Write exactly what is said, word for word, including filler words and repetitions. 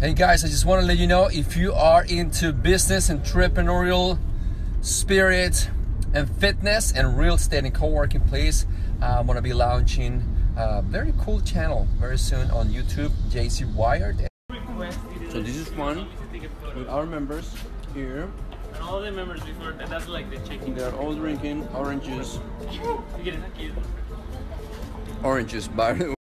Hey guys, I just want to let you know, if you are into business, entrepreneurial spirit, and fitness, and real estate and co-working, please, uh, I'm going to be launching a very cool channel very soon on YouTube, J C Wired. So this is one with our members here. And all the members before, that's like the checking. They're all drinking orange juice. You get it. Orange juice, by the way.